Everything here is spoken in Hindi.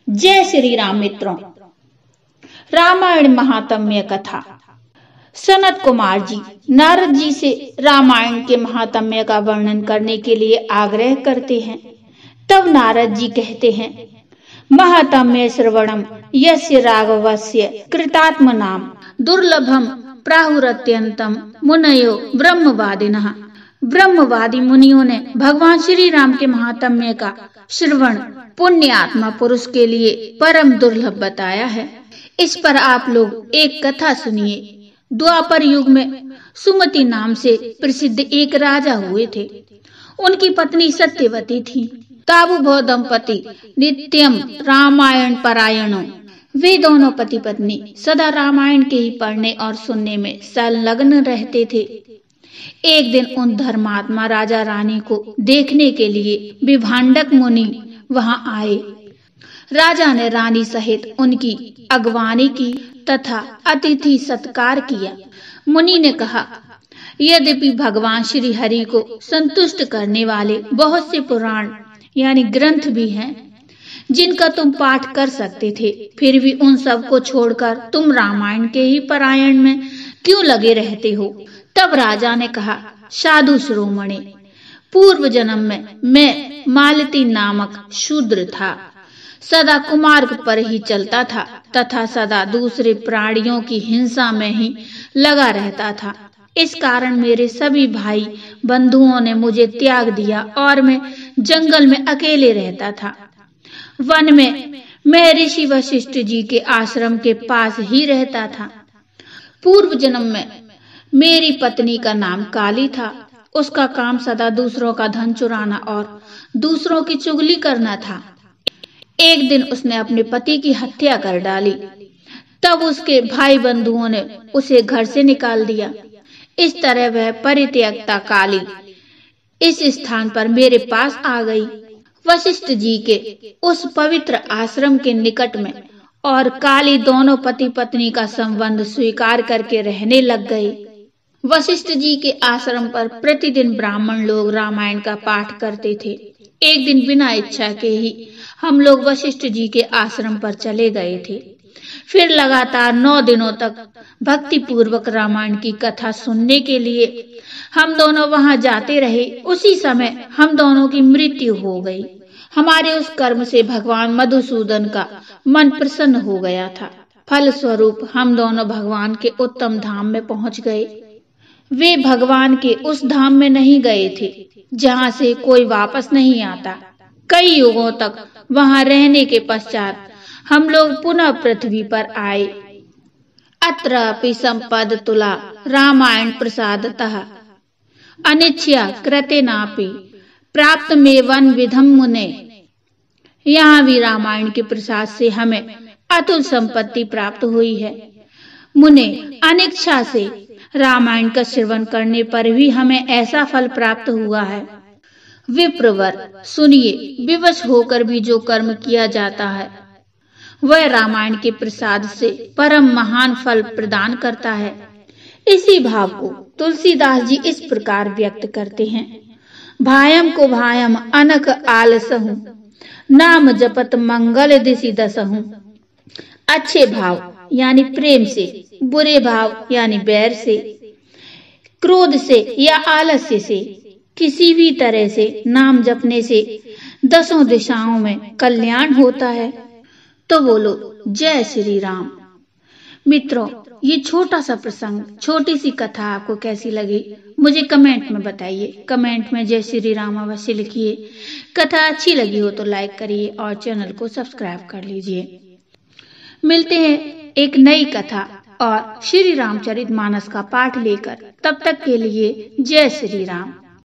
जय श्री राम मित्रों। रामायण महात्म्य कथा। सनत कुमार जी नारद जी से रामायण के महात्म्य का वर्णन करने के लिए आग्रह करते हैं। तब नारद जी कहते हैं, महात्म्य श्रवणम यस्य राघवस्य कृतात्म नाम दुर्लभम प्राहुरत्यंतम मुनयो ब्रह्मवादिनः। ब्रह्मवादी मुनियों ने भगवान श्री राम के महात्म्य का श्रवण पुण्य आत्मा पुरुष के लिए परम दुर्लभ बताया है। इस पर आप लोग एक कथा सुनिए। द्वापर युग में सुमति नाम से प्रसिद्ध एक राजा हुए थे। उनकी पत्नी सत्यवती थी। ताबूभौ दंपति नित्यम रामायण परायणों। वे दोनों पति पत्नी सदा रामायण के ही पढ़ने और सुनने में संलग्न रहते थे। एक दिन उन धर्मात्मा राजा रानी को देखने के लिए विभांडक मुनि वहां आए। राजा ने रानी सहित उनकी अगवानी की तथा अतिथि सत्कार किया। मुनि ने कहा, यद्यपि भगवान श्री हरि को संतुष्ट करने वाले बहुत से पुराण यानी ग्रंथ भी हैं जिनका तुम पाठ कर सकते थे, फिर भी उन सब को छोड़कर तुम रामायण के ही पारायण में क्यों लगे रहते हो? तब राजा ने कहा, साधु शिरोमणि, पूर्व जन्म में मैं मालती नामक शूद्र था। सदा कुमार्ग पर ही चलता था तथा सदा दूसरे प्राणियों की हिंसा में ही लगा रहता था। इस कारण मेरे सभी भाई बंधुओं ने मुझे त्याग दिया और मैं जंगल में अकेले रहता था। वन में मैं ऋषि वशिष्ठ जी के आश्रम के पास ही रहता था। पूर्व जन्म में मेरी पत्नी का नाम काली था। उसका काम सदा दूसरों का धन चुराना और दूसरों की चुगली करना था। एक दिन उसने अपने पति की हत्या कर डाली। तब उसके भाई बंधुओं ने उसे घर से निकाल दिया। इस तरह वह परित्यक्ता काली इस स्थान पर मेरे पास आ गई, वशिष्ठ जी के उस पवित्र आश्रम के निकट में, और काली दोनों पति पत्नी का संबंध स्वीकार करके रहने लग गए। वशिष्ठ जी के आश्रम पर प्रतिदिन ब्राह्मण लोग रामायण का पाठ करते थे। एक दिन बिना इच्छा के ही हम लोग वशिष्ठ जी के आश्रम पर चले गए थे। फिर लगातार 9 दिनों तक भक्ति पूर्वक रामायण की कथा सुनने के लिए हम दोनों वहां जाते रहे। उसी समय हम दोनों की मृत्यु हो गई। हमारे उस कर्म से भगवान मधुसूदन का मन प्रसन्न हो गया था। फल स्वरूप हम दोनों भगवान के उत्तम धाम में पहुंच गए। वे भगवान के उस धाम में नहीं गए थे जहां से कोई वापस नहीं आता। कई युगों तक वहां रहने के पश्चात हम लोग पुनः पृथ्वी पर आए। अत्र अपि संपद तुला रामायण प्रसादतः अनिच्छया कृतेनापि प्राप्त में वन विधम मुने। यहाँ भी रामायण के प्रसाद से हमें अतुल संपत्ति प्राप्त हुई है। मुने, अनिच्छा से रामायण का श्रवण करने पर भी हमें ऐसा फल प्राप्त हुआ है। विप्रवर, सुनिए, विवश होकर भी जो कर्म किया जाता है वह रामायण के प्रसाद से परम महान फल प्रदान करता है। इसी भाव को तुलसीदास जी इस प्रकार व्यक्त करते हैं, भायम को भायम अनक आलसहु नाम जपत मंगल दिशि दसहु। अच्छे भाव यानी प्रेम से, बुरे भाव यानी बैर से, क्रोध से या आलस्य से, किसी भी तरह से नाम जपने से 10 दिशाओं में कल्याण होता है। तो बोलो जय श्री राम। मित्रों, ये छोटा सा प्रसंग, छोटी सी कथा आपको कैसी लगी मुझे कमेंट में बताइए। कमेंट में जय श्री राम अवश्य लिखिए। कथा अच्छी लगी हो तो लाइक करिए और चैनल को सब्सक्राइब कर लीजिए। मिलते हैं एक नई कथा और श्री रामचरितमानस का पाठ लेकर। तब तक के लिए जय श्री राम।